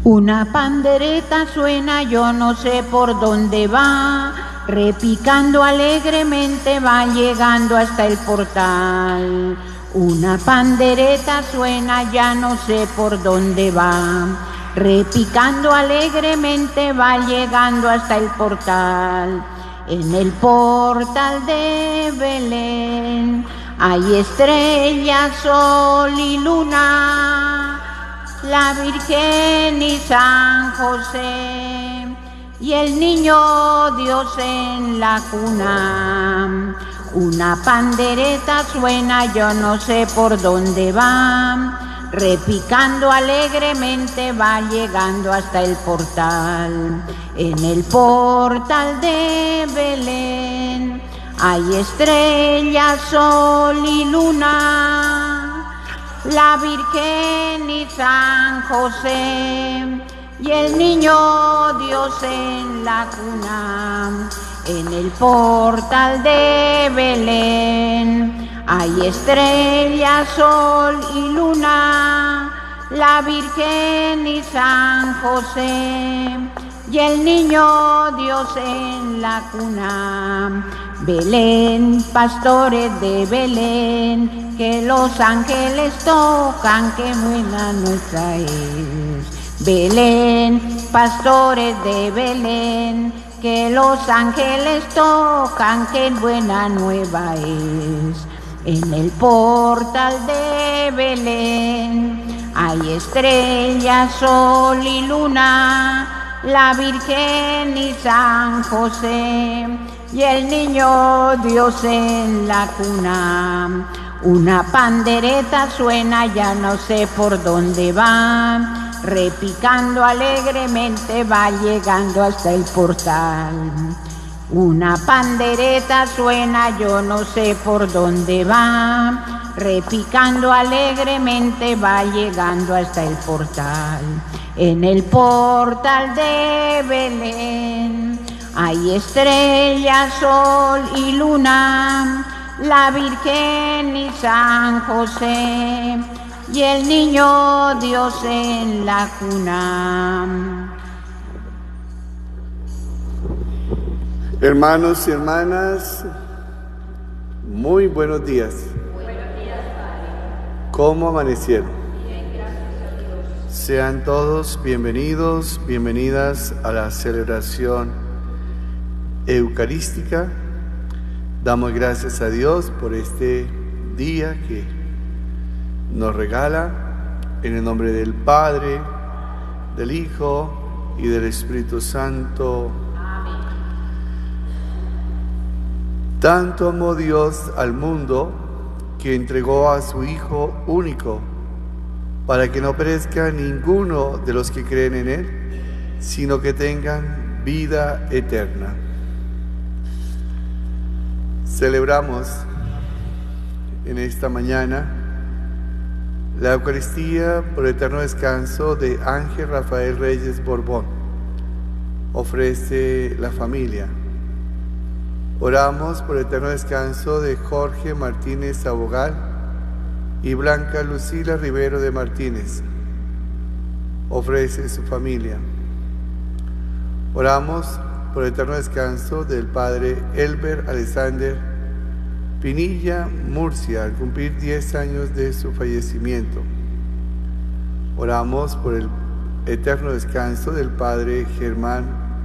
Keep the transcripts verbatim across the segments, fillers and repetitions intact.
Una pandereta suena, yo no sé por dónde va, repicando alegremente va llegando hasta el portal. Una pandereta suena, ya no sé por dónde va, repicando alegremente va llegando hasta el portal. En el portal de Belén hay estrellas, sol y luna, la Virgen y San José y el niño Dios en la cuna. Una pandereta suena, yo no sé por dónde va, repicando alegremente va llegando hasta el portal. En el portal de Belén hay estrellas, sol y luna, la Virgen y San José y el niño Dios en la cuna. En el portal de Belén hay estrellas, sol y luna, la Virgen y San José y el niño Dios en la cuna. Belén, pastores de Belén, que los ángeles tocan, que buena nuestra es. Belén, pastores de Belén, que los ángeles tocan, que buena nueva es. En el portal de Belén hay estrellas, sol y luna, la Virgen y San José y el niño Dios en la cuna. Una pandereta suena, ya no sé por dónde va, repicando alegremente va llegando hasta el portal. Una pandereta suena, yo no sé por dónde va, repicando alegremente va llegando hasta el portal. En el portal de Belén hay estrellas, sol y luna, la Virgen y San José y el niño Dios en la cuna. Hermanos y hermanas, muy buenos días. Buenos días, Padre. ¿Cómo amanecieron? Bien, gracias a Dios. Sean todos bienvenidos, bienvenidas a la celebración eucarística. Damos gracias a Dios por este día que nos regala, en el nombre del Padre, del Hijo y del Espíritu Santo. Amén. Tanto amó Dios al mundo que entregó a su Hijo único, para que no perezca ninguno de los que creen en Él, sino que tengan vida eterna. Celebramos en esta mañana la Eucaristía por eterno descanso de Ángel Rafael Reyes Borbón. Ofrece la familia. Oramos por eterno descanso de Jorge Martínez Abogal y Blanca Lucila Rivero de Martínez. Ofrece su familia. Oramos por eterno descanso del Padre Elber Alexander Pinilla Murcia, al cumplir diez años de su fallecimiento. Oramos por el eterno descanso del Padre Germán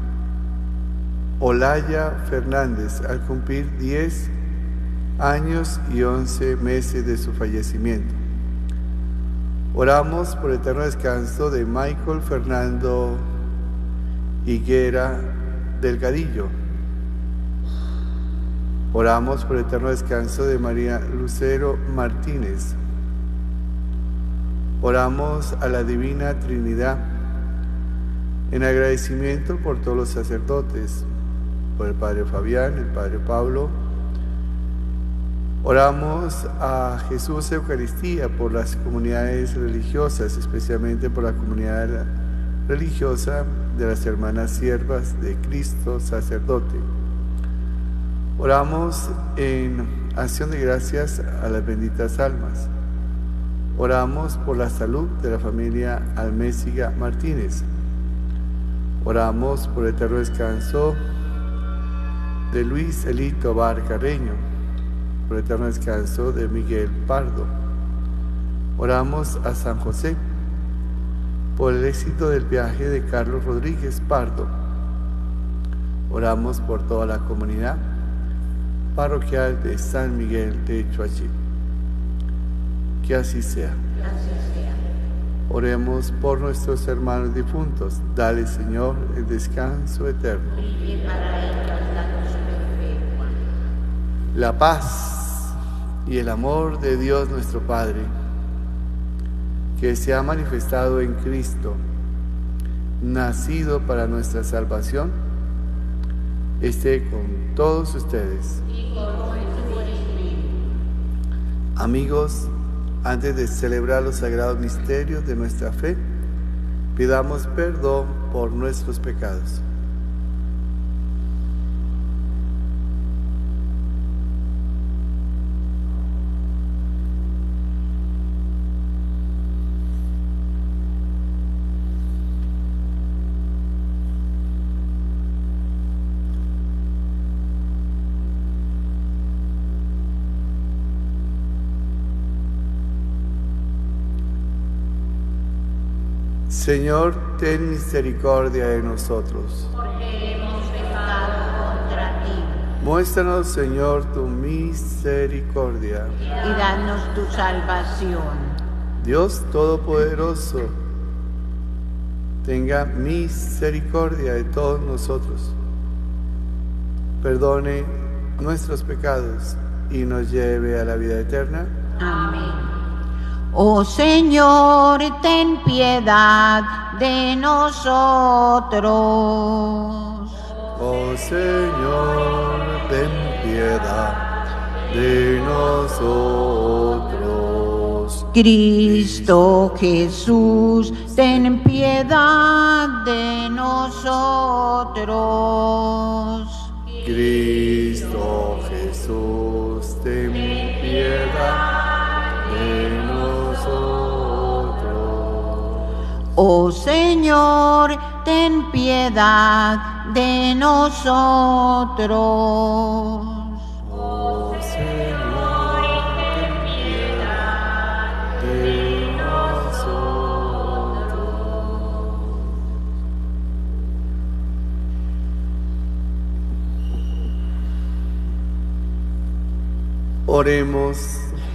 Olaya Fernández, al cumplir diez años y once meses de su fallecimiento. Oramos por el eterno descanso de Michael Fernando Higuera Delgadillo. Oramos por el eterno descanso de María Lucero Martínez. Oramos a la Divina Trinidad en agradecimiento por todos los sacerdotes, por el Padre Fabián, el Padre Pablo. Oramos a Jesús Eucaristía por las comunidades religiosas, especialmente por la comunidad religiosa de las hermanas siervas de Cristo Sacerdote. Oramos en acción de gracias a las benditas almas. Oramos por la salud de la familia Almésiga Martínez. Oramos por el eterno descanso de Luis Elito Bar Carreño, por el eterno descanso de Miguel Pardo. Oramos a San José por el éxito del viaje de Carlos Rodríguez Pardo. Oramos por toda la comunidad parroquial de San Miguel de Chuachí. Que así sea. Oremos por nuestros hermanos difuntos. Dale, Señor, el descanso eterno. La paz y el amor de Dios nuestro Padre, que se ha manifestado en Cristo, nacido para nuestra salvación, esté con todos ustedes. Amigos, antes de celebrar los sagrados misterios de nuestra fe, pidamos perdón por nuestros pecados. Señor, ten misericordia de nosotros. Porque hemos pecado contra ti. Muéstranos, Señor, tu misericordia. Y danos tu salvación. Dios Todopoderoso, tenga misericordia de todos nosotros. Perdone nuestros pecados y nos lleve a la vida eterna. Amén. Oh Señor, ten piedad de nosotros. Oh Señor, ten piedad de nosotros. Cristo Jesús, ten piedad de nosotros. Cristo Jesús, ten piedad de nosotros. Oh Señor, ten piedad de nosotros. Oh Señor, ten piedad de nosotros. Oremos.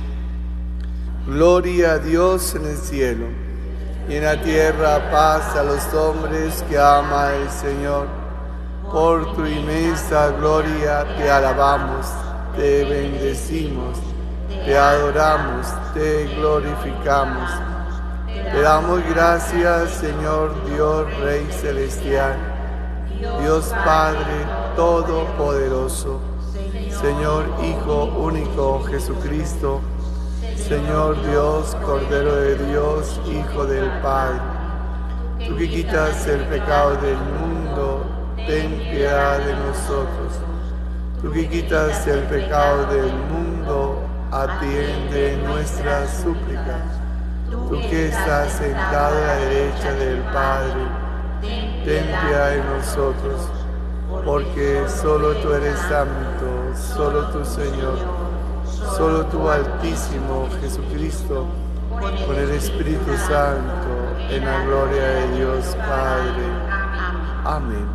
Gloria a Dios en el cielo, y en la tierra paz a los hombres que ama el Señor. Por tu inmensa gloria te alabamos, te bendecimos, te adoramos, te glorificamos. Te damos gracias, Señor Dios Rey Celestial, Dios Padre Todopoderoso, Señor Hijo único Jesucristo, Señor Dios, Cordero de Dios, Hijo del Padre, tú que quitas el pecado del mundo, ten piedad de nosotros. Tú que quitas el pecado del mundo, atiende nuestras súplicas. Tú que estás sentado a la derecha del Padre, ten piedad de nosotros, porque solo tú eres santo, solo tú, Señor. Solo tú, Altísimo Jesucristo, con el Espíritu Santo, en la gloria de Dios Padre. Amén.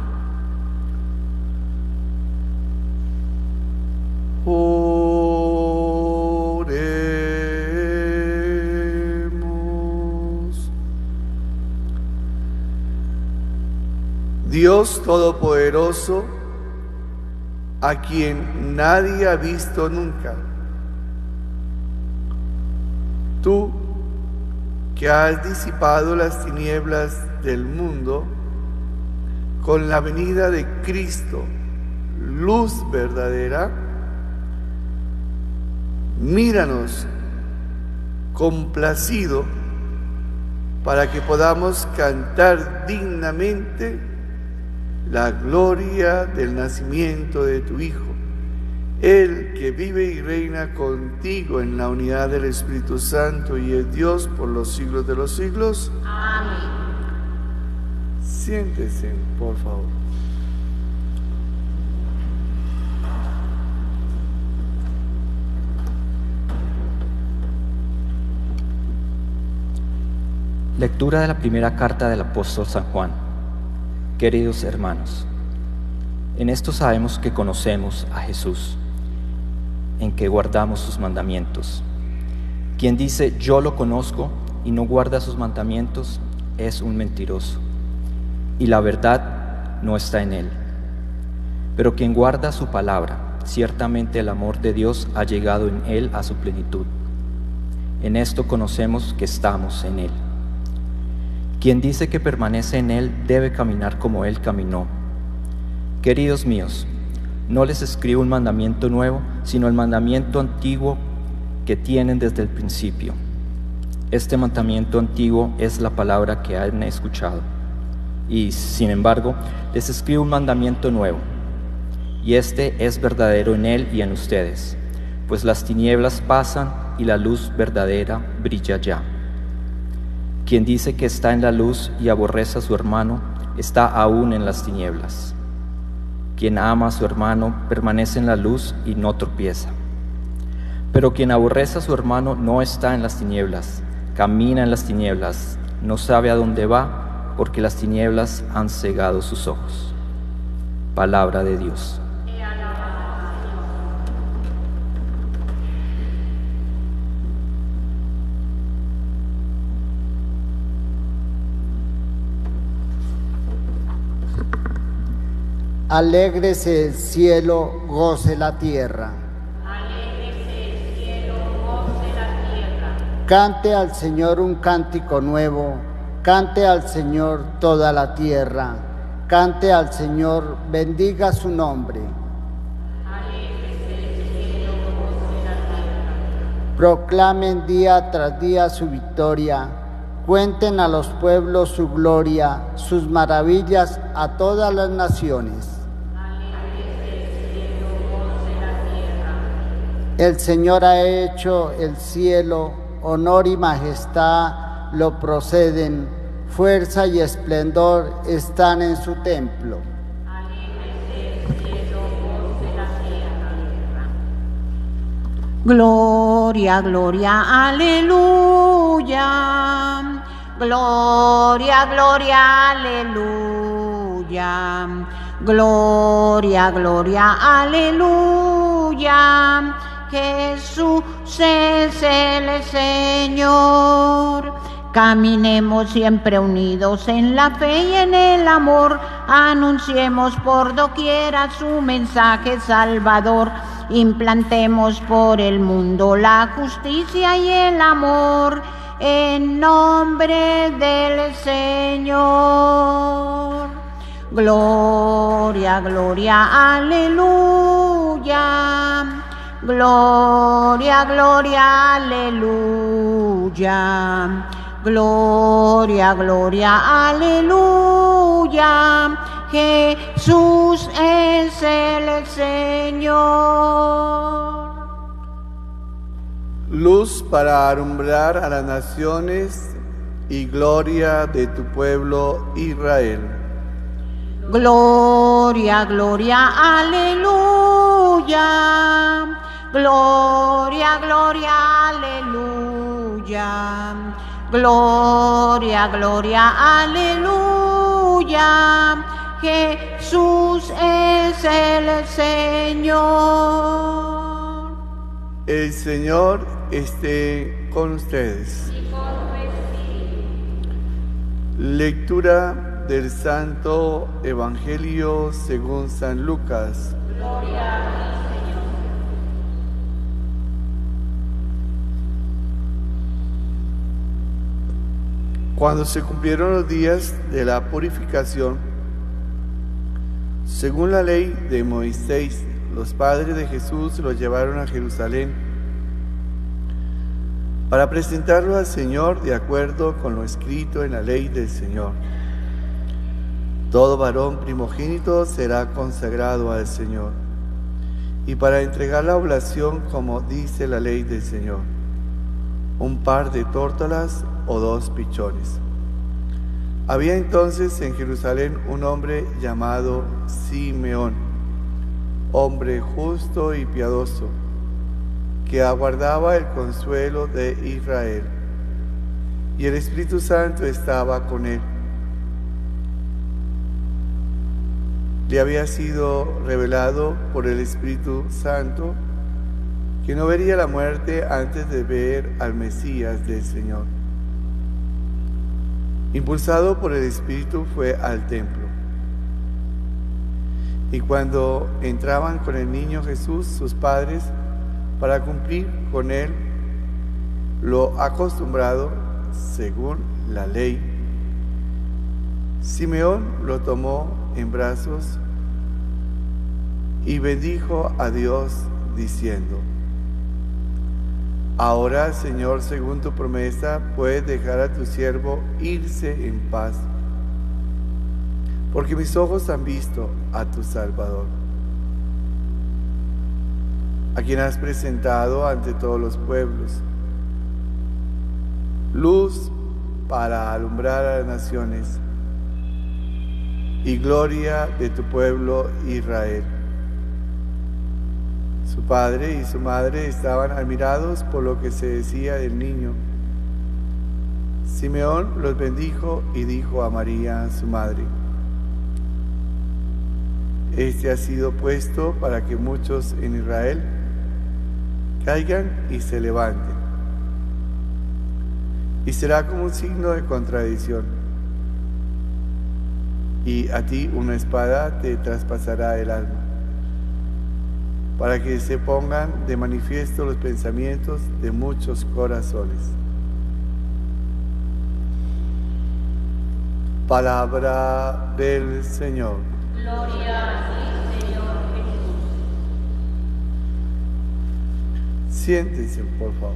Oremos. Dios Todopoderoso, a quien nadie ha visto nunca, tú que has disipado las tinieblas del mundo con la venida de Cristo, luz verdadera, míranos complacido para que podamos cantar dignamente la gloria del nacimiento de tu Hijo, Él que vive y reina contigo en la unidad del Espíritu Santo y es Dios por los siglos de los siglos. Amén. Siéntese, por favor. Lectura de la primera carta del apóstol San Juan. Queridos hermanos, en esto sabemos que conocemos a Jesús, en que guardamos sus mandamientos. Quien dice yo lo conozco y no guarda sus mandamientos es un mentiroso, y la verdad no está en él. Pero quien guarda su palabra, ciertamente el amor de Dios ha llegado en él a su plenitud. En esto conocemos que estamos en él. Quien dice que permanece en él debe caminar como él caminó. Queridos míos, no les escribo un mandamiento nuevo, sino el mandamiento antiguo que tienen desde el principio. Este mandamiento antiguo es la palabra que han escuchado. Y, sin embargo, les escribo un mandamiento nuevo, y este es verdadero en él y en ustedes, pues las tinieblas pasan y la luz verdadera brilla ya. Quien dice que está en la luz y aborrece a su hermano, está aún en las tinieblas. Quien ama a su hermano permanece en la luz y no tropieza. Pero quien aborrece a su hermano no está en las tinieblas, camina en las tinieblas, no sabe a dónde va, porque las tinieblas han cegado sus ojos. Palabra de Dios. Alégrese el cielo, goce la tierra. Alégrese el cielo, goce la tierra. Cante al Señor un cántico nuevo, cante al Señor toda la tierra, cante al Señor, bendiga su nombre. Alégrese el cielo, goce la tierra. Proclamen día tras día su victoria, cuenten a los pueblos su gloria, sus maravillas a todas las naciones. El Señor ha hecho el cielo, honor y majestad lo proceden, fuerza y esplendor están en su templo. Alégrese el cielo, goce la tierra. Gloria, gloria, aleluya. Gloria, gloria, aleluya. Gloria, gloria, aleluya. Jesús es el Señor. Caminemos siempre unidos en la fe y en el amor. Anunciemos por doquiera su mensaje salvador. Implantemos por el mundo la justicia y el amor. En nombre del Señor. Gloria, gloria, aleluya. Gloria, gloria, aleluya. Gloria, gloria, aleluya. Jesús es el Señor. Luz para alumbrar a las naciones y gloria de tu pueblo Israel. Gloria, gloria, aleluya. Gloria, gloria, aleluya. Gloria, gloria, aleluya. Jesús es el Señor. El Señor esté con ustedes. Lectura del Santo Evangelio según San Lucas. Gloria a ti, Señor. Cuando se cumplieron los días de la purificación, según la ley de Moisés, los padres de Jesús lo llevaron a Jerusalén para presentarlo al Señor de acuerdo con lo escrito en la ley del Señor. Todo varón primogénito será consagrado al Señor, y para entregar la oblación como dice la ley del Señor, un par de tórtolas o dos pichones. Había entonces en Jerusalén un hombre llamado Simeón, hombre justo y piadoso, que aguardaba el consuelo de Israel, y el Espíritu Santo estaba con él. Le había sido revelado por el Espíritu Santo que no vería la muerte antes de ver al Mesías del Señor. Impulsado por el Espíritu fue al templo. Y cuando entraban con el niño Jesús, sus padres, para cumplir con él lo acostumbrado según la ley, Simeón lo tomó en brazos y bendijo a Dios diciendo: Ahora, Señor, según tu promesa, puedes dejar a tu siervo irse en paz, porque mis ojos han visto a tu Salvador, a quien has presentado ante todos los pueblos, luz para alumbrar a las naciones y gloria de tu pueblo Israel. Su padre y su madre estaban admirados por lo que se decía del niño. Simeón los bendijo y dijo a María, su madre: Este ha sido puesto para que muchos en Israel caigan y se levanten, y será como un signo de contradicción, y a ti una espada te traspasará el alma, para que se pongan de manifiesto los pensamientos de muchos corazones. Palabra del Señor. Gloria a ti, Señor Jesús. Siéntense, por favor.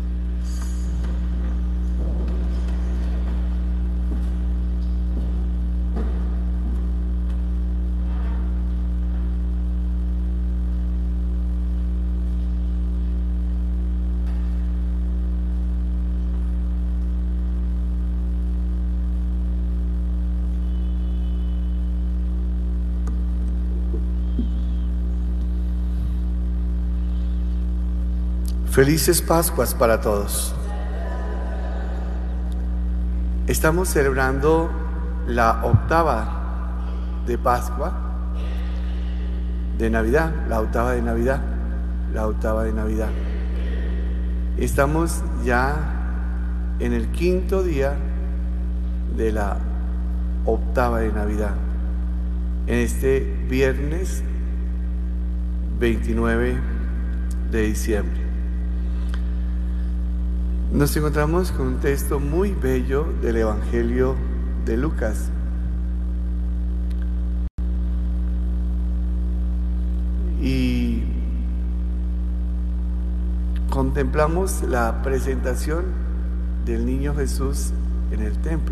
Felices Pascuas para todos. Estamos celebrando la octava de Pascua, de Navidad, la octava de Navidad, la octava de Navidad. Estamos ya en el quinto día de la octava de Navidad, en este viernes veintinueve de diciembre. Nos encontramos con un texto muy bello del Evangelio de Lucas. Y contemplamos la presentación del niño Jesús en el templo.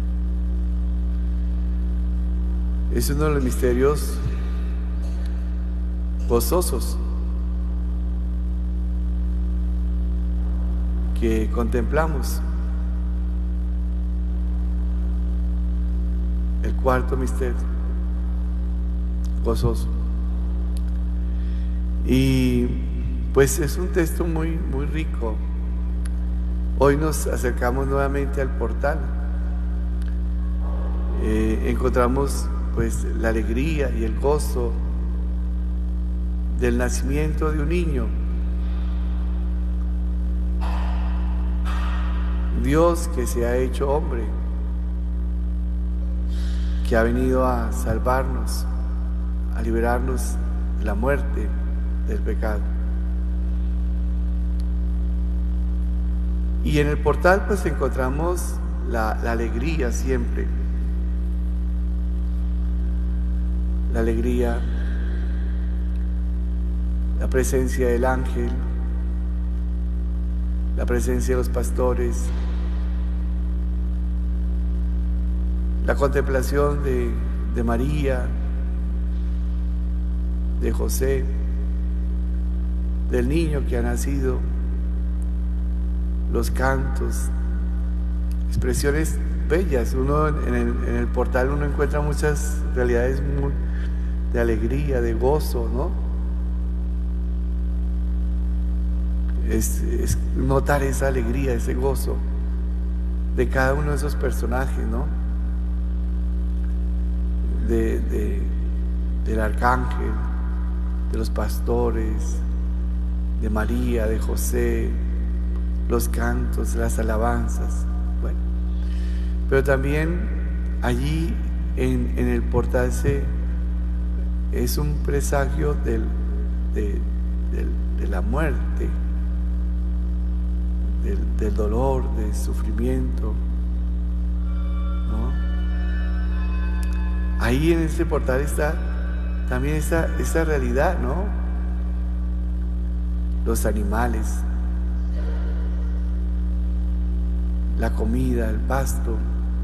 Es uno de los misterios gozosos que contemplamos. El cuarto misterio gozoso. Y pues es un texto muy, muy rico. Hoy nos acercamos nuevamente al portal. Eh, encontramos pues la alegría y el gozo del nacimiento de un niño. Dios que se ha hecho hombre, que ha venido a salvarnos, a liberarnos de la muerte, del pecado. Y en el portal pues encontramos la, la alegría siempre, la alegría, la presencia del ángel, la presencia de los pastores, la contemplación de, de María, de José, del niño que ha nacido, los cantos, expresiones bellas. Uno en el, en el portal uno encuentra muchas realidades muy, de alegría, de gozo, ¿no? Es, es notar esa alegría, ese gozo de cada uno de esos personajes, ¿no? De, de, del arcángel, de los pastores, de María, de José, los cantos, las alabanzas. Bueno, pero también allí en, en el portal se, es un presagio del, de, del, de la muerte, del, del dolor, del sufrimiento, ¿no? Ahí en este portal está también esa, esa realidad, ¿no? Los animales, la comida, el pasto,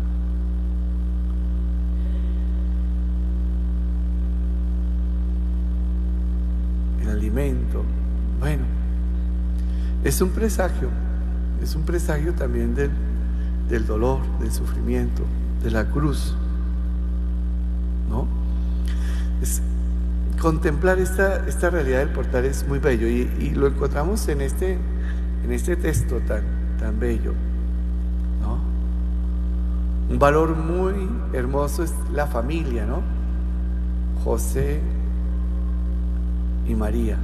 el alimento. Bueno, es un presagio, es un presagio también del, del dolor, del sufrimiento, de la cruz, ¿no? Es, contemplar esta, esta realidad del portal es muy bello y, y lo encontramos en este, en este texto tan, tan bello, ¿no? Un valor muy hermoso es la familia, ¿no? José y María.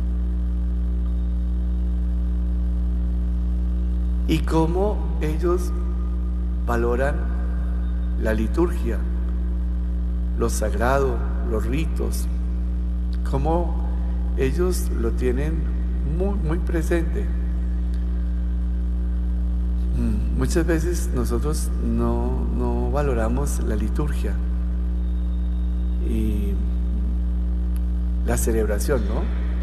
Y cómo ellos valoran la liturgia, lo sagrado, los ritos, cómo ellos lo tienen muy, muy presente. Muchas veces nosotros no, no valoramos la liturgia y la celebración, ¿no?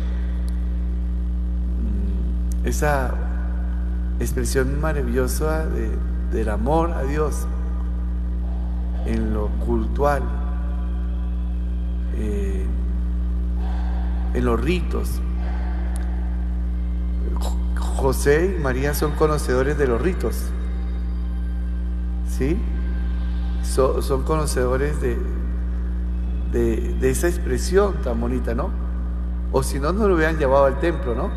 Esa expresión maravillosa de, del amor a Dios en lo cultual, eh, en los ritos. José y María son conocedores de los ritos, ¿sí? So, son conocedores de, de, de esa expresión tan bonita, ¿no? O si no, no lo hubieran llevado al templo, ¿no?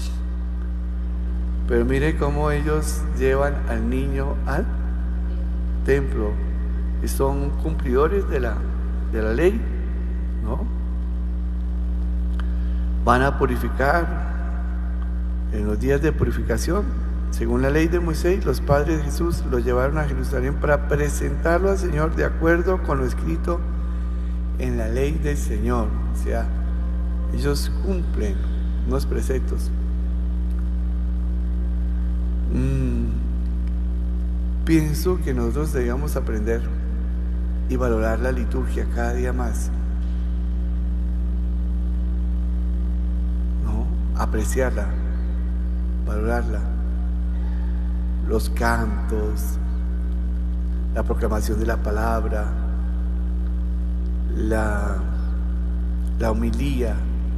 Pero mire cómo ellos llevan al niño al templo y son cumplidores de la, de la ley, ¿no? Van a purificar en los días de purificación. Según la ley de Moisés, los padres de Jesús lo llevaron a Jerusalén para presentarlo al Señor de acuerdo con lo escrito en la ley del Señor. O sea, ellos cumplen unos preceptos. Mm, pienso que nosotros debemos aprender y valorar la liturgia cada día más, ¿no? Apreciarla, valorarla, los cantos, la proclamación de la palabra, la, la homilía,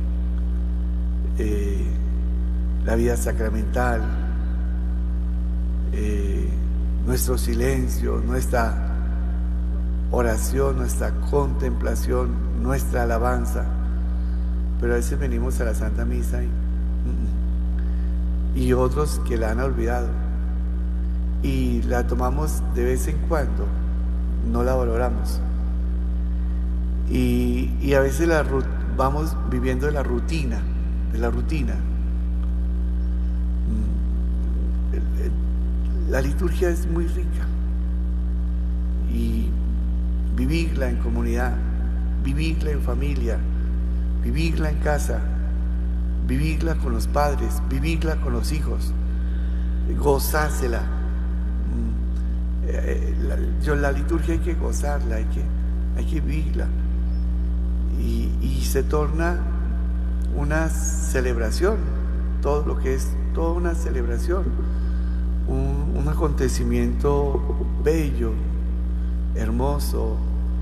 eh, la vida sacramental, eh, nuestro silencio, nuestra oración, nuestra contemplación, nuestra alabanza. Pero a veces venimos a la Santa Misa y, y otros que la han olvidado y la tomamos de vez en cuando, no la valoramos y, y a veces la, vamos viviendo de la rutina, de la rutina. La liturgia es muy rica y vivirla en comunidad, vivirla en familia, vivirla en casa, vivirla con los padres, vivirla con los hijos, gozársela. La, yo, la liturgia hay que gozarla, hay que, hay que vivirla y, y se torna una celebración, todo lo que es toda una celebración, un, un acontecimiento bello, hermoso,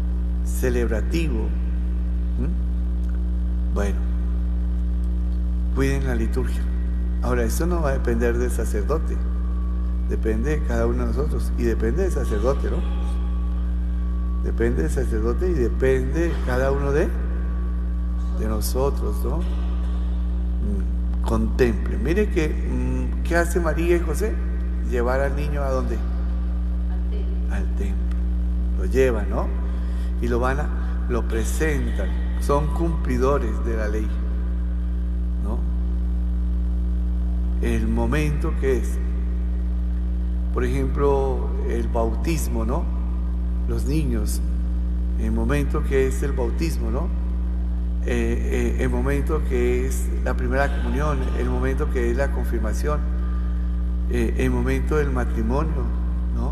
celebrativo. ¿Mm? Bueno, cuiden la liturgia. Ahora, eso no va a depender del sacerdote, depende de cada uno de nosotros, y depende del sacerdote, ¿no? Depende del sacerdote y depende de cada uno de, de nosotros, ¿no? Mm, contemple. Mire que, mm, ¿qué hace María y José? Llevar al niño ¿a dónde? Al templo. Lo llevan, ¿no? Y lo van a, lo presentan. Son cumplidores de la ley, ¿no? El momento que es, por ejemplo, el bautismo, ¿no? Los niños, el momento que es el bautismo, ¿no? Eh, eh, el momento que es la primera comunión, el momento que es la confirmación, eh, el momento del matrimonio, ¿no?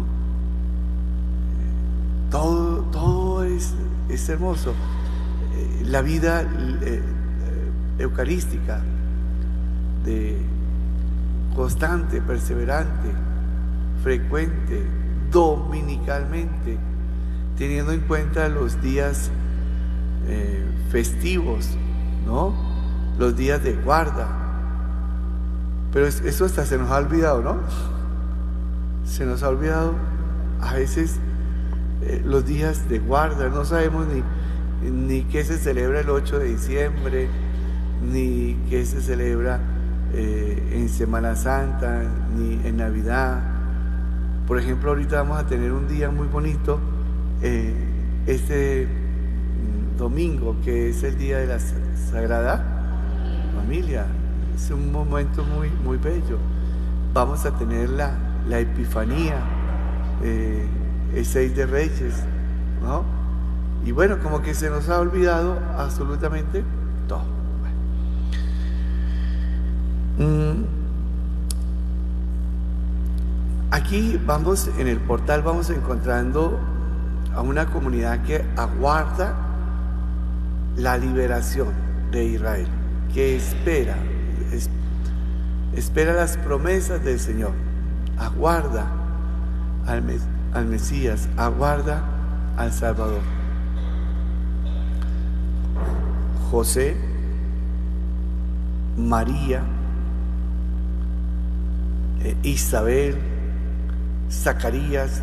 Todo, todo es, es hermoso. Eh, la vida eh, eh, eucarística, de constante, perseverante, frecuente, dominicalmente, teniendo en cuenta los días eh, festivos, ¿no? Los días de guarda. Pero es, eso hasta se nos ha olvidado, ¿no? Se nos ha olvidado a veces eh, los días de guarda. No sabemos ni, ni qué se celebra el ocho de diciembre, ni qué se celebra eh, en Semana Santa, ni en Navidad. Por ejemplo, ahorita vamos a tener un día muy bonito, eh, este domingo, que es el día de la Sagrada Familia. Es un momento muy, muy bello. Vamos a tener la, la Epifanía, eh, el seis de Reyes, ¿no? Y bueno, como que se nos ha olvidado absolutamente todo. Bueno. Mm. Aquí vamos, en el portal vamos encontrando a una comunidad que aguarda la liberación de Israel, que espera, es, espera las promesas del Señor, aguarda al, mes, al Mesías, aguarda al Salvador. José, María, eh, Isabel, Zacarías,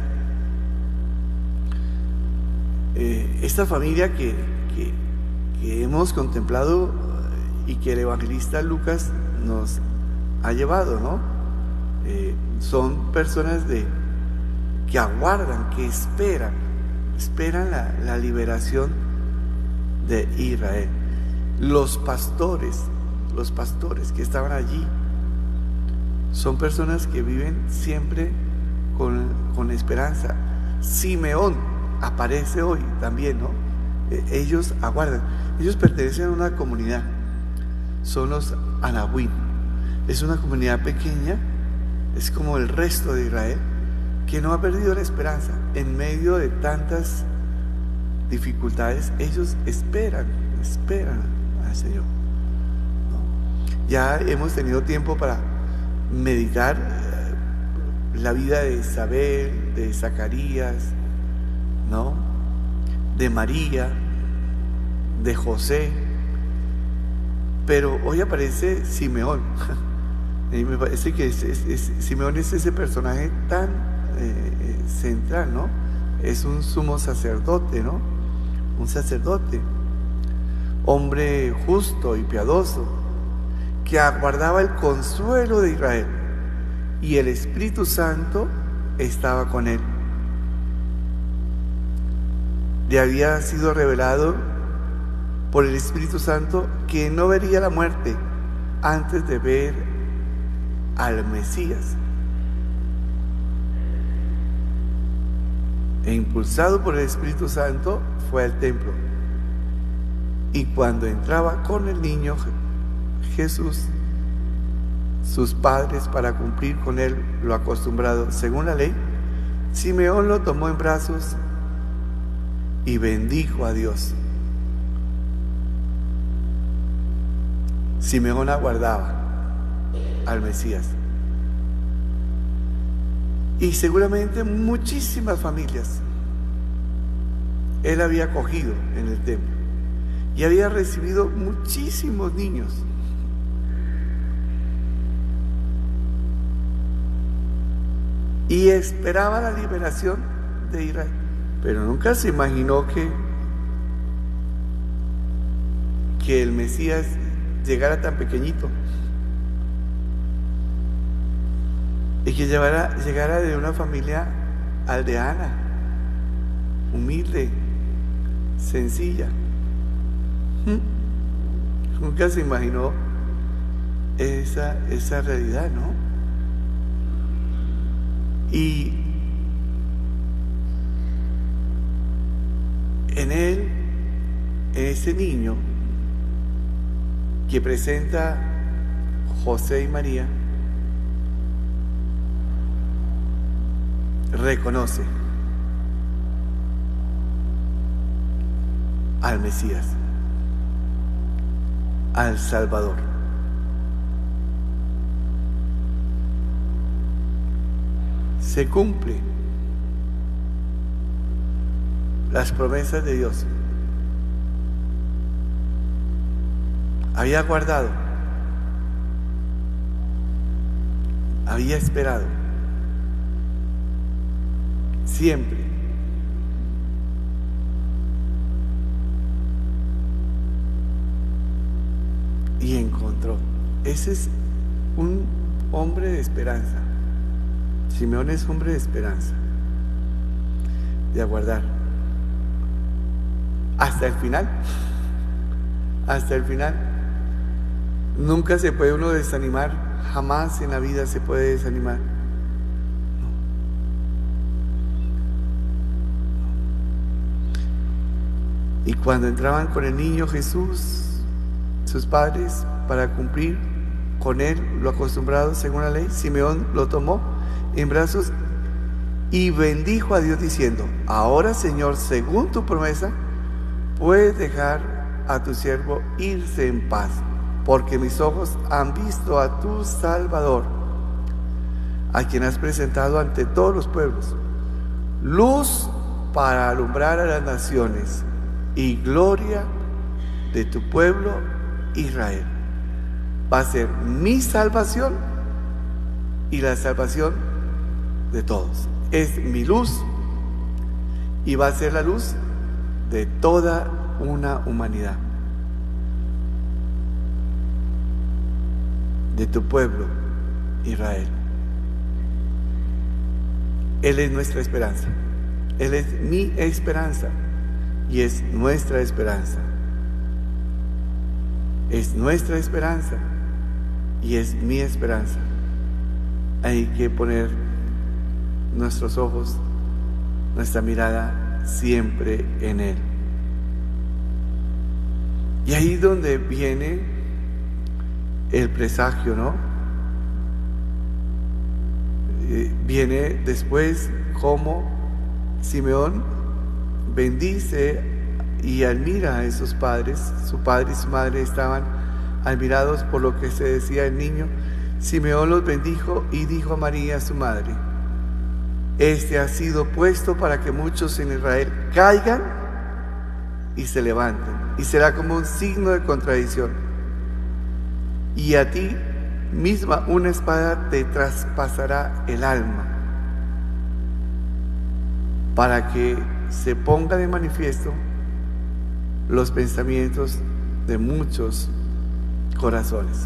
eh, esta familia que, que, que hemos contemplado y que el evangelista Lucas nos ha llevado, ¿no? Eh, son personas de, que aguardan, que esperan, esperan la, la liberación de Israel. Los pastores, los pastores que estaban allí, son personas que viven siempre Con, con esperanza. Simeón aparece hoy también, ¿no? Eh, ellos aguardan. Ellos pertenecen a una comunidad, son los Anahuim. Es una comunidad pequeña, es como el resto de Israel, que no ha perdido la esperanza. En medio de tantas dificultades, ellos esperan, esperan al Señor, ¿no? Ya hemos tenido tiempo para meditar la vida de Isabel, de Zacarías, ¿no? De María, de José, pero hoy aparece Simeón. Y me parece que es, es, es, Simeón es ese personaje tan eh, central, ¿no? Es un sumo sacerdote, ¿no? Un sacerdote, hombre justo y piadoso, que aguardaba el consuelo de Israel. Y el Espíritu Santo estaba con él. Le había sido revelado por el Espíritu Santo que no vería la muerte antes de ver al Mesías. E impulsado por el Espíritu Santo fue al templo. Y cuando entraba con el niño Jesús, sus padres, para cumplir con él lo acostumbrado según la ley, Simeón lo tomó en brazos y bendijo a Dios. Simeón aguardaba al Mesías. Y seguramente muchísimas familias él había acogido en el templo y había recibido muchísimos niños. y esperaba la liberación de Israel, pero nunca se imaginó que, que el Mesías llegara tan pequeñito y que llevara, llegara de una familia aldeana, humilde, sencilla. ¿Mm? Nunca se imaginó esa, esa realidad, ¿no? Y en él, en ese niño que presenta José y María, reconoce al Mesías, al Salvador. Se cumple las promesas de Dios. Había guardado, había esperado, siempre. Y encontró. Ese es un hombre de esperanza. Simeón es hombre de esperanza, de aguardar hasta el final, hasta el final. Nunca se puede uno desanimar, jamás en la vida se puede desanimar. Y cuando entraban con el niño Jesús, sus padres, para cumplir con él lo acostumbrado según la ley, Simeón lo tomó en brazos y bendijo a Dios diciendo: ahora, Señor, según tu promesa, puedes dejar a tu siervo irse en paz, porque mis ojos han visto a tu Salvador, a quien has presentado ante todos los pueblos, luz para alumbrar a las naciones y gloria de tu pueblo Israel. Va a ser mi salvación y la salvación de todos. Es mi luz y va a ser la luz de toda una humanidad, de tu pueblo Israel. Él es nuestra esperanza, Él es mi esperanza y es nuestra esperanza. Es nuestra esperanza y es mi esperanza. Hay que poner nuestros ojos, nuestra mirada siempre en Él. Y ahí donde viene el presagio, ¿no? Eh, viene después como Simeón bendice y admira a esos padres. Su padre y su madre estaban admirados por lo que se decía el niño. Simeón los bendijo y dijo a María, su madre: este ha sido puesto para que muchos en Israel caigan y se levanten, y será como un signo de contradicción. Y a ti misma una espada te traspasará el alma, para que se ponga de manifiesto los pensamientos de muchos corazones.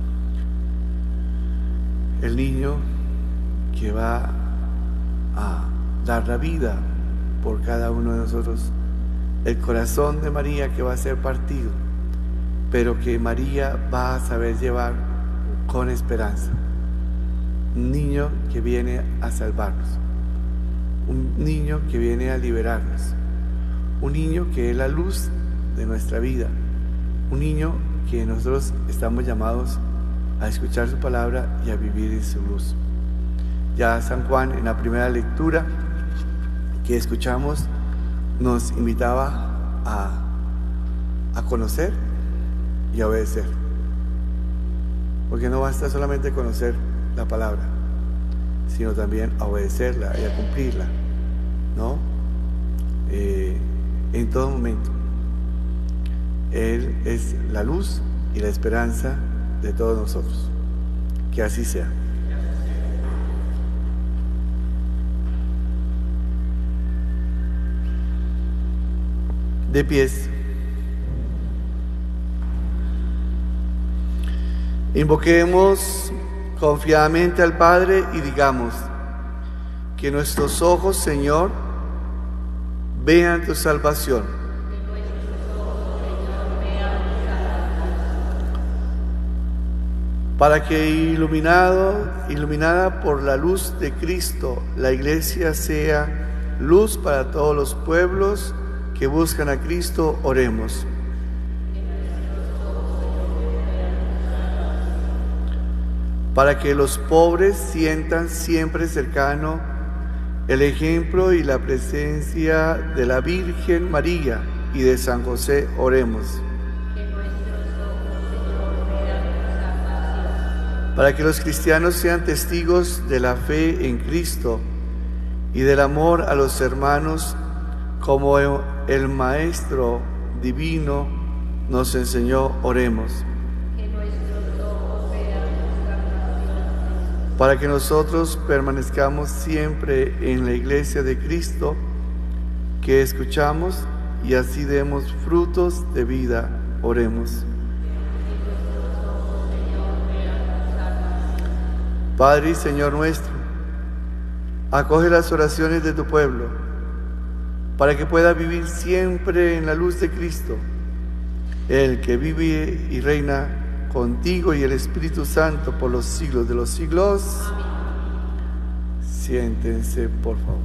El niño que va a dar la vida por cada uno de nosotros, el corazón de María que va a ser partido, pero que María va a saber llevar con esperanza. Un niño que viene a salvarnos, un niño que viene a liberarnos, un niño que es la luz de nuestra vida, un niño que nosotros estamos llamados a escuchar su palabra y a vivir en su luz. Ya San Juan, en la primera lectura que escuchamos, nos invitaba a, a conocer y a obedecer, porque no basta solamente conocer la palabra, sino también a obedecerla y a cumplirla, ¿no? Eh, en todo momento. Él es la luz y la esperanza de todos nosotros. Que así sea. De pies. Invoquemos confiadamente al Padre y digamos: que nuestros ojos, Señor, vean tu salvación. Para que iluminado, iluminada por la luz de Cristo, la Iglesia sea luz para todos los pueblos que buscan a Cristo, oremos. Para que los pobres sientan siempre cercano el ejemplo y la presencia de la Virgen María y de San José, oremos. Para que los cristianos sean testigos de la fe en Cristo y del amor a los hermanos, como el Maestro Divino nos enseñó, oremos. Para que nosotros permanezcamos siempre en la Iglesia de Cristo, que escuchamos y así demos frutos de vida, oremos. Padre y Señor nuestro, acoge las oraciones de tu pueblo, para que pueda vivir siempre en la luz de Cristo, el que vive y reina contigo y el Espíritu Santo por los siglos de los siglos. Siéntense, por favor.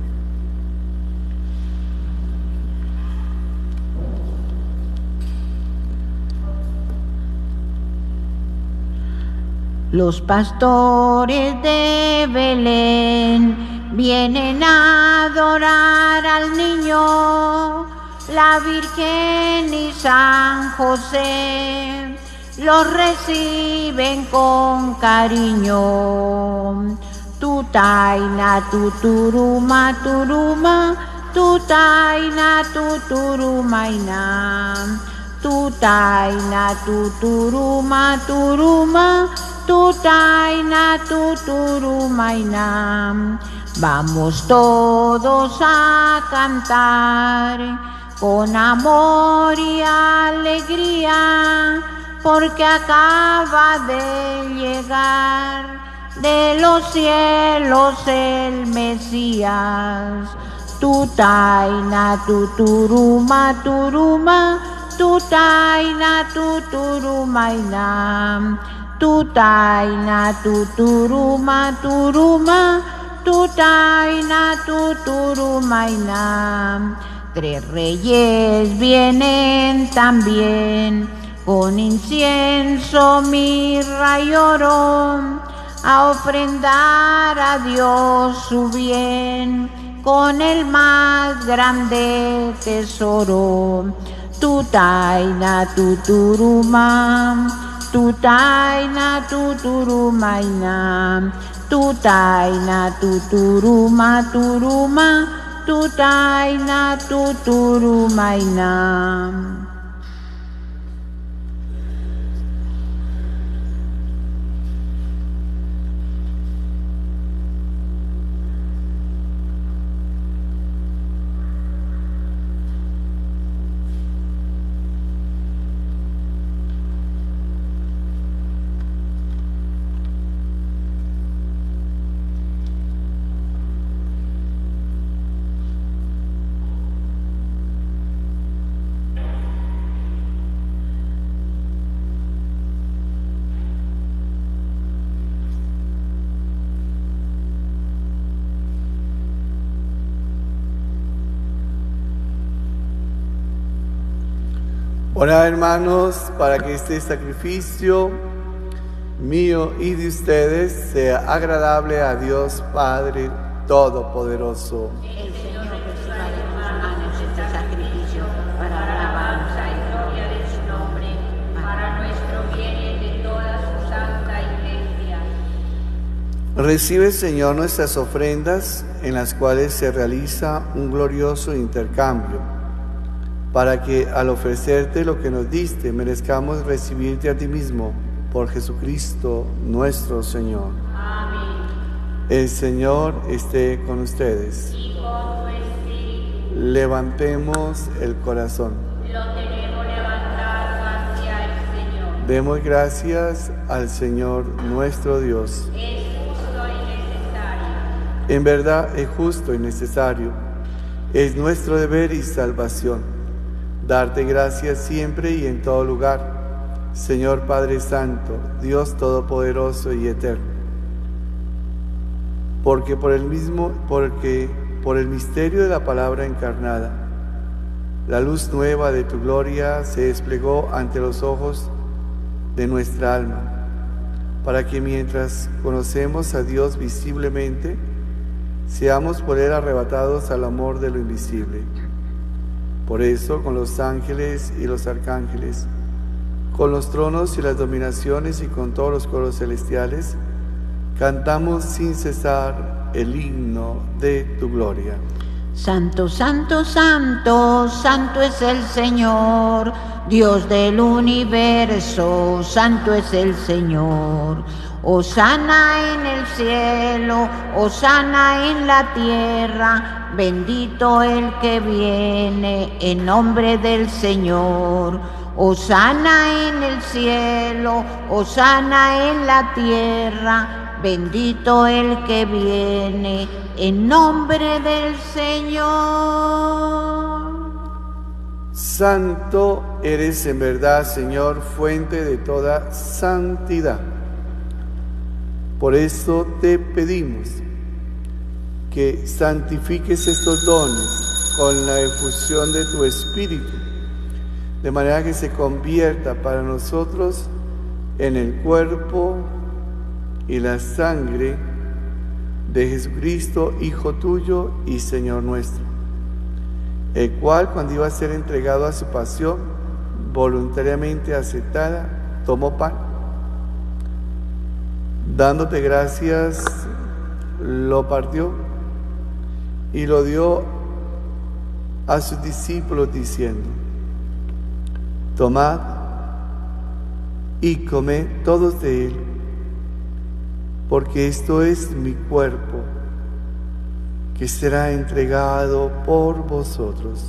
Los pastores de Belén vienen a adorar al niño, la Virgen y San José los reciben con cariño. Tutaina, tuturuma, turuma, tutaina, tuturumaina, tutaina, tuturuma, turuma, tutaina, tuturumaina. Vamos todos a cantar con amor y alegría, porque acaba de llegar de los cielos el Mesías. Tutaina, tuturuma, turuma, tutaina, tuturumaina, tutaina, tuturuma, turuma, tutaina, tuturumaina. Tres reyes vienen también con incienso, mirra y oro, a ofrendar a Dios su bien con el más grande tesoro. Tutaina, tuturuma, tutaina, tuturumaina, tutaina, tuturuma, turuma, tutaina, tuturumaina. Orad, hermanos, para que este sacrificio mío y de ustedes sea agradable a Dios Padre Todopoderoso. El Señor reciba de tus manos este sacrificio para alabanza y gloria de su nombre, para nuestro bien y de toda su santa Iglesia. Recibe, Señor, nuestras ofrendas en las cuales se realiza un glorioso intercambio, para que al ofrecerte lo que nos diste, merezcamos recibirte a ti mismo, por Jesucristo nuestro Señor. Amén. El Señor esté con ustedes. Y con tu espíritu. Levantemos el corazón. lo tenemos levantado hacia el Señor. Demos gracias al Señor nuestro Dios. Es justo y necesario. En verdad es justo y necesario. Es nuestro deber y salvación. Darte gracias siempre y en todo lugar, Señor Padre Santo, Dios Todopoderoso y Eterno. Porque por el mismo, porque por el misterio de la palabra encarnada, la luz nueva de tu gloria se desplegó ante los ojos de nuestra alma, para que mientras conocemos a Dios visiblemente, seamos por Él arrebatados al amor de lo invisible. Por eso, con los ángeles y los arcángeles, con los tronos y las dominaciones y con todos los coros celestiales, cantamos sin cesar el himno de tu gloria. Santo, santo, santo, santo es el Señor, Dios del universo, santo es el Señor. Hosana en el cielo, hosana en la tierra, bendito el que viene en nombre del Señor. Hosana en el cielo, hosana en la tierra, bendito el que viene en nombre del Señor. Santo eres en verdad, Señor, fuente de toda santidad. Por eso te pedimos que santifiques estos dones con la efusión de tu Espíritu, de manera que se convierta para nosotros en el cuerpo y la sangre de Jesucristo, Hijo tuyo y Señor nuestro, el cual, cuando iba a ser entregado a su pasión, voluntariamente aceptada, tomó pan. Dándote gracias, lo partió y lo dio a sus discípulos diciendo: tomad y comed todos de él, porque esto es mi cuerpo, que será entregado por vosotros.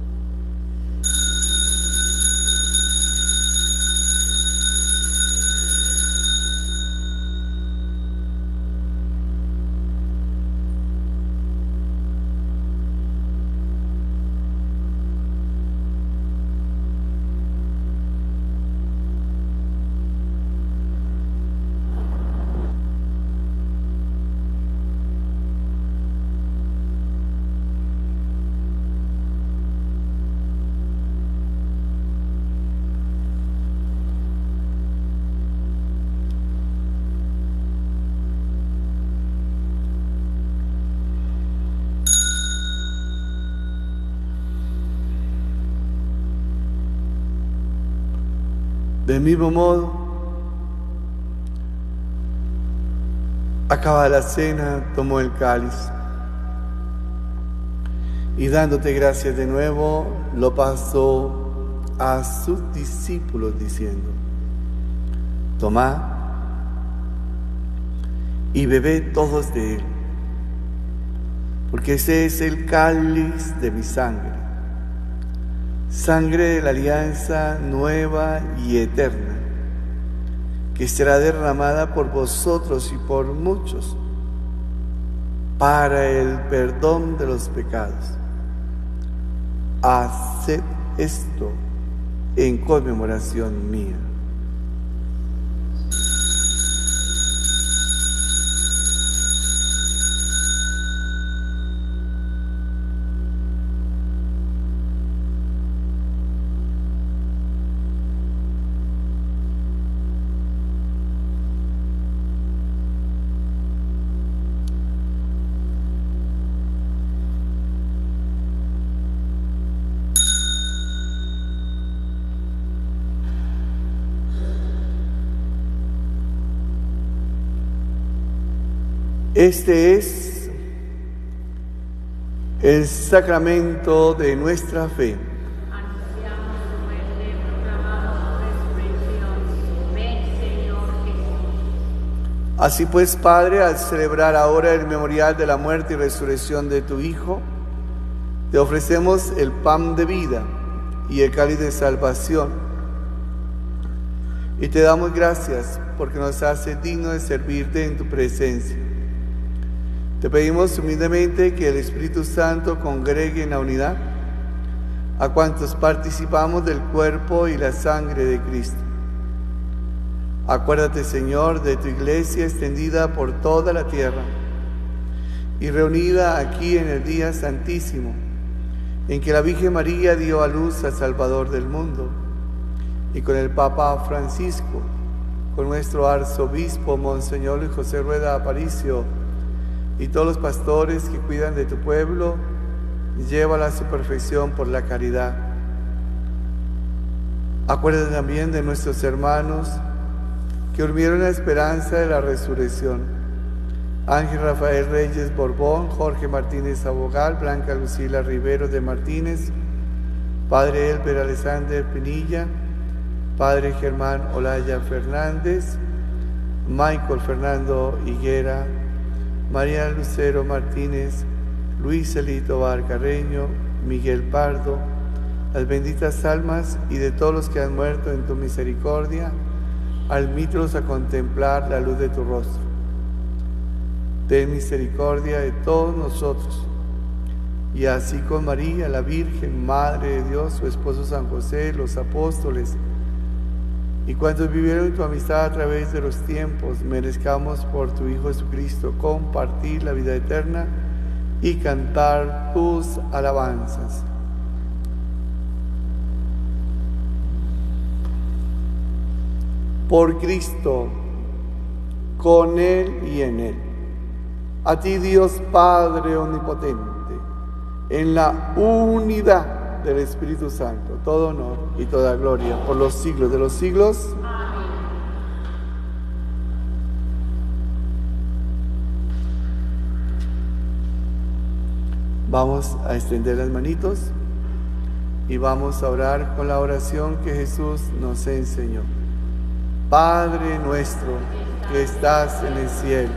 Del mismo modo, acabada la cena, tomó el cáliz y dándote gracias de nuevo, lo pasó a sus discípulos diciendo: tomad y bebed todos de él, porque ese es el cáliz de mi sangre, sangre de la alianza nueva y eterna, que será derramada por vosotros y por muchos para el perdón de los pecados. Haced esto en conmemoración mía. Este es el sacramento de nuestra fe. Anunciamos tu muerte, proclamamos tu resurrección. Ven, Señor Jesús. Así pues, Padre, al celebrar ahora el memorial de la muerte y resurrección de tu Hijo, te ofrecemos el pan de vida, y el cáliz de salvación. Y te damos gracias porque nos hace digno de servirte en tu presencia. Te pedimos humildemente que el Espíritu Santo congregue en la unidad a cuantos participamos del cuerpo y la sangre de Cristo. Acuérdate, Señor, de tu iglesia extendida por toda la tierra y reunida aquí en el día santísimo, en que la Virgen María dio a luz al Salvador del mundo, y con el Papa Francisco, con nuestro arzobispo Monseñor Luis José Rueda Aparicio, y todos los pastores que cuidan de tu pueblo, llévala a su perfección por la caridad. Acuérdate también de nuestros hermanos que durmieron en la esperanza de la resurrección: Ángel Rafael Reyes Borbón, Jorge Martínez Abogal, Blanca Lucila Rivero de Martínez, Padre Elber Alexander Pinilla, Padre Germán Olaya Fernández, Michael Fernando Higuera, María Lucero Martínez, Luis Elito Barcarreño, Miguel Pardo, las benditas almas y de todos los que han muerto en tu misericordia, admítelos a contemplar la luz de tu rostro. Ten misericordia de todos nosotros, y así con María, la Virgen, Madre de Dios, su esposo San José, los apóstoles, y cuantos vivieron tu amistad a través de los tiempos, merezcamos por tu Hijo Jesucristo compartir la vida eterna y cantar tus alabanzas. Por Cristo, con Él y en Él. A ti, Dios Padre Omnipotente, en la unidad del Espíritu Santo, todo honor y toda gloria por los siglos de los siglos. Amén. Vamos a extender las manitos y vamos a orar con la oración que Jesús nos enseñó. Padre nuestro que estás en el cielo,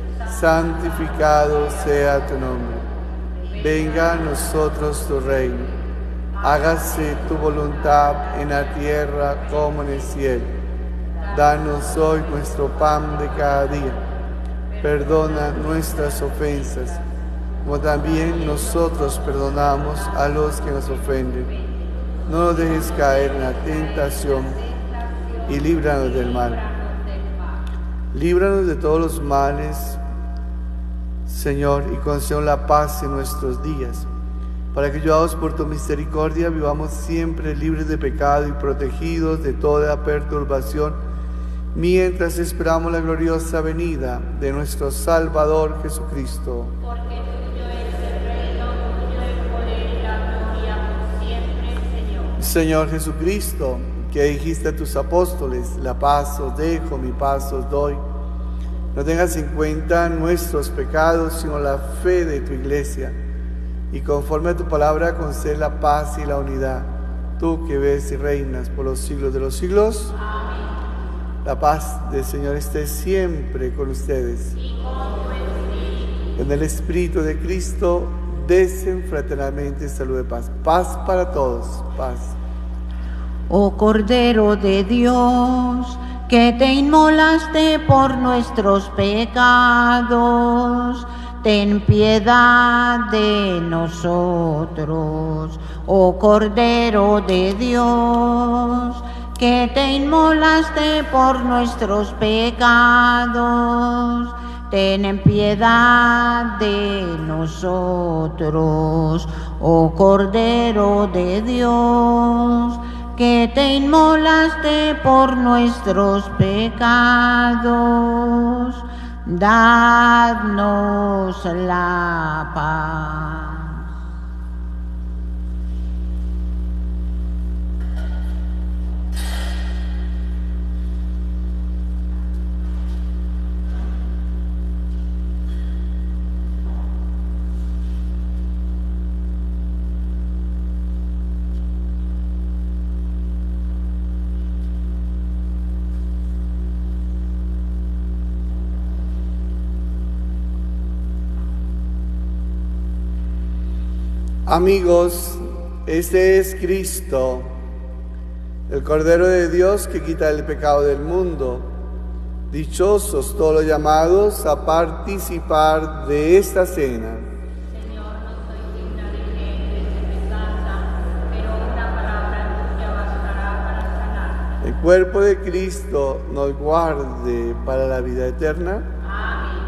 santificado sea tu nombre. Venga a nosotros tu reino. Hágase tu voluntad en la tierra como en el cielo. Danos hoy nuestro pan de cada día. Perdona nuestras ofensas, como también nosotros perdonamos a los que nos ofenden. No nos dejes caer en la tentación y líbranos del mal. Líbranos de todos los males, Señor, y concédenos la paz en nuestros días, para que, ayudados por tu misericordia, vivamos siempre libres de pecado y protegidos de toda perturbación, mientras esperamos la gloriosa venida de nuestro Salvador Jesucristo. Porque tuyo es el reino, tuyo el poder y la gloria por siempre, Señor. Señor Jesucristo, que dijiste a tus apóstoles: la paz os dejo, mi paz os doy. No tengas en cuenta nuestros pecados, sino la fe de tu iglesia. Y conforme a tu palabra, concede la paz y la unidad. Tú que ves y reinas por los siglos de los siglos. Amén. La paz del Señor esté siempre con ustedes. Y con tu espíritu. En el Espíritu de Cristo, desen fraternalmente salud de paz. Paz para todos. Paz. Oh Cordero de Dios, que te inmolaste por nuestros pecados, ten piedad de nosotros. Oh Cordero de Dios, que te inmolaste por nuestros pecados, ten piedad de nosotros. Oh Cordero de Dios, que te inmolaste por nuestros pecados, dadnos la paz. Amigos, Este es Cristo, el Cordero de Dios que quita el pecado del mundo. Dichosos todos los llamados a participar de esta cena. Señor, no soy digna de que entres en mi casa, pero una palabra tuya bastará para sanar. El cuerpo de Cristo nos guarde para la vida eterna. Amén.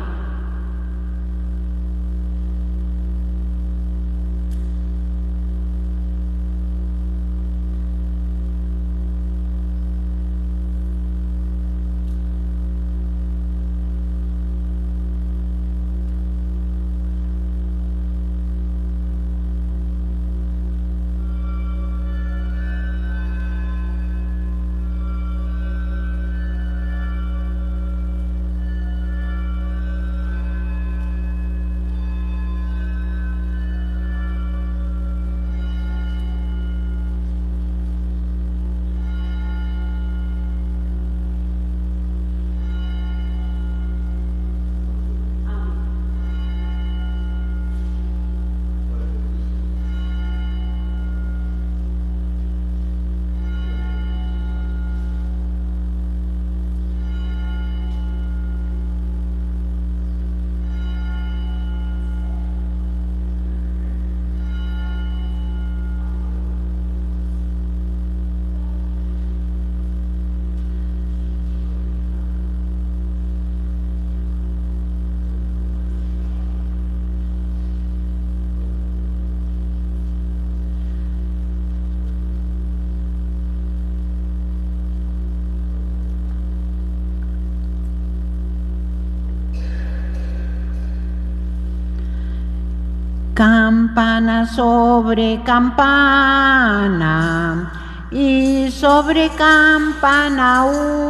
Campana sobre campana y sobre campana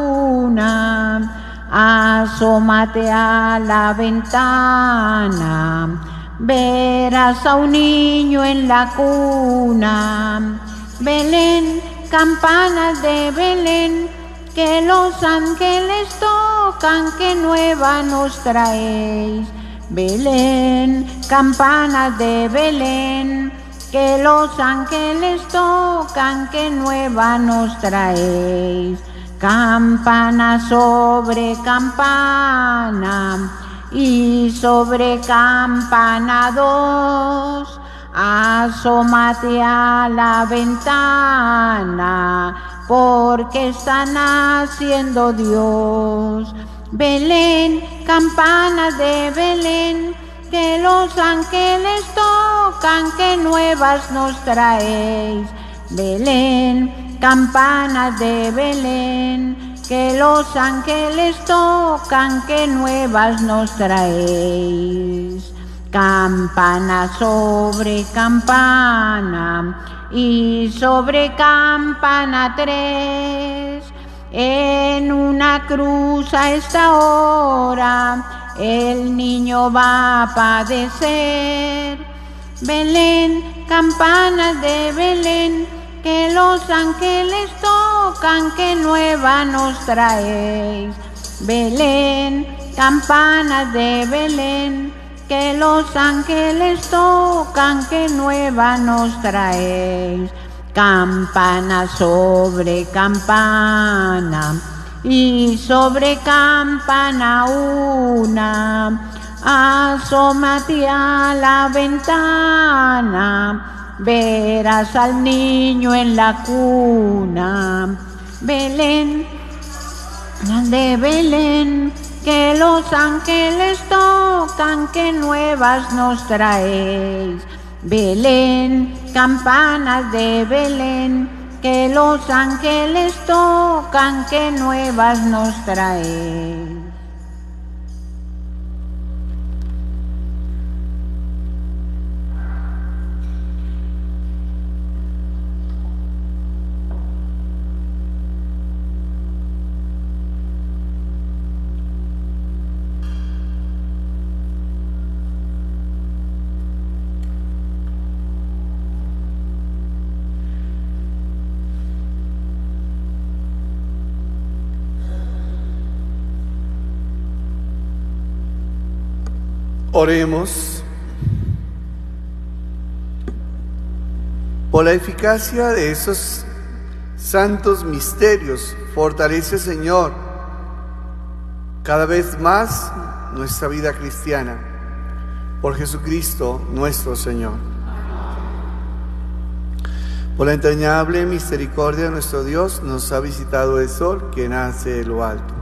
una, asómate a la ventana, verás a un niño en la cuna. Belén, campanas de Belén, que los ángeles tocan, que nueva nos traéis. Belén, campanas de Belén, que los ángeles tocan, que nueva nos traéis. Campana sobre campana y sobre campana dos, asómate a la ventana, porque está naciendo Dios. Belén, campanas de Belén, que los ángeles tocan, que nuevas nos traéis. Belén, campanas de Belén, que los ángeles tocan, que nuevas nos traéis. Campana sobre campana y sobre campana tres, en una cruz a esta hora el niño va a padecer. Belén, campanas de Belén, que los ángeles tocan, que nueva nos traéis. Belén, campanas de Belén, que los ángeles tocan, que nueva nos traéis. Campana sobre campana y sobre campana una, asómate a la ventana, verás al niño en la cuna. Belén, de Belén, que los ángeles tocan, que nuevas nos traéis. Belén, campanas de Belén, que los ángeles tocan, que nuevas nos traéis. Oremos. Por la eficacia de esos santos misterios, fortalece, Señor, cada vez más nuestra vida cristiana. Por Jesucristo nuestro Señor. Por la entrañable misericordia de nuestro Dios, nos ha visitado el sol que nace de lo alto.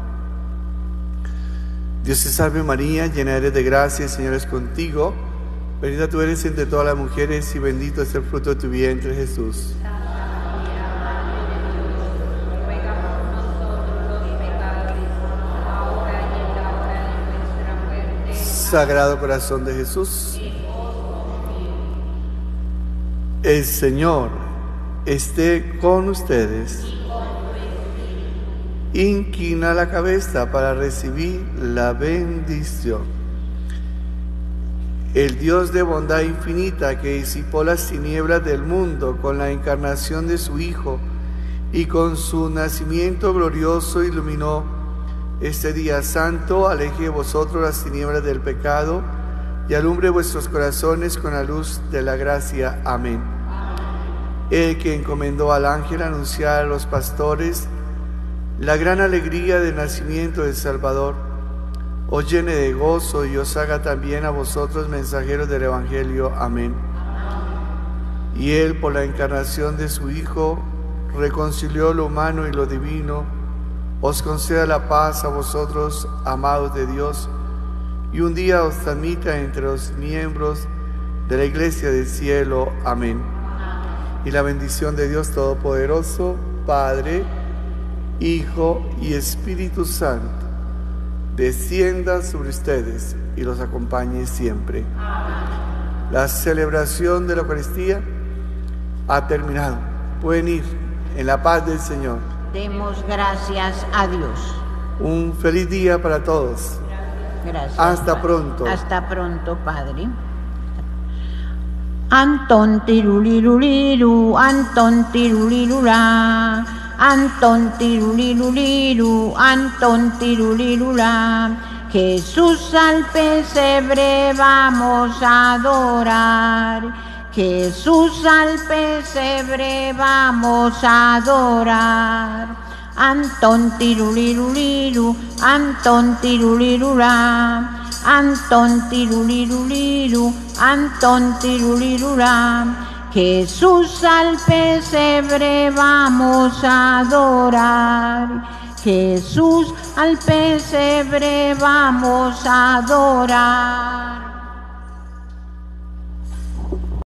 Dios te salve María, llena eres de gracia, el Señor es contigo. Bendita tú eres entre todas las mujeres y bendito es el fruto de tu vientre, Jesús. Sagrado Corazón de Jesús, el Señor esté con ustedes. Inclina la cabeza para recibir la bendición. El Dios de bondad infinita que disipó las tinieblas del mundo con la encarnación de su Hijo y con su nacimiento glorioso iluminó este día santo, aleje de vosotros las tinieblas del pecado y alumbre vuestros corazones con la luz de la gracia. Amén. El que encomendó al ángel anunciar a los pastores la gran alegría del nacimiento del Salvador, os llene de gozo y os haga también a vosotros mensajeros del Evangelio. Amén. Y él, por la encarnación de su Hijo, reconcilió lo humano y lo divino. Os conceda la paz a vosotros, amados de Dios, y un día os admita entre los miembros de la Iglesia del cielo. Amén. Y la bendición de Dios Todopoderoso, Padre, Hijo y Espíritu Santo, descienda sobre ustedes y los acompañe siempre. La celebración de la Eucaristía ha terminado. Pueden ir en la paz del Señor. Demos gracias a Dios. Un feliz día para todos. Gracias. Hasta Padre. pronto. Hasta pronto, Padre. Anton tiruliruriru, Anton tirulirura, Anton tiruliruriru, Anton tirulirura. Jesús al pesebre vamos a adorar. Jesús al pesebre vamos a adorar. Anton tiruliruriru, Anton tirulirura, Anton tiruliruriru, Anton tirulirura. Jesús al pesebre vamos a adorar. Jesús al pesebre vamos a adorar.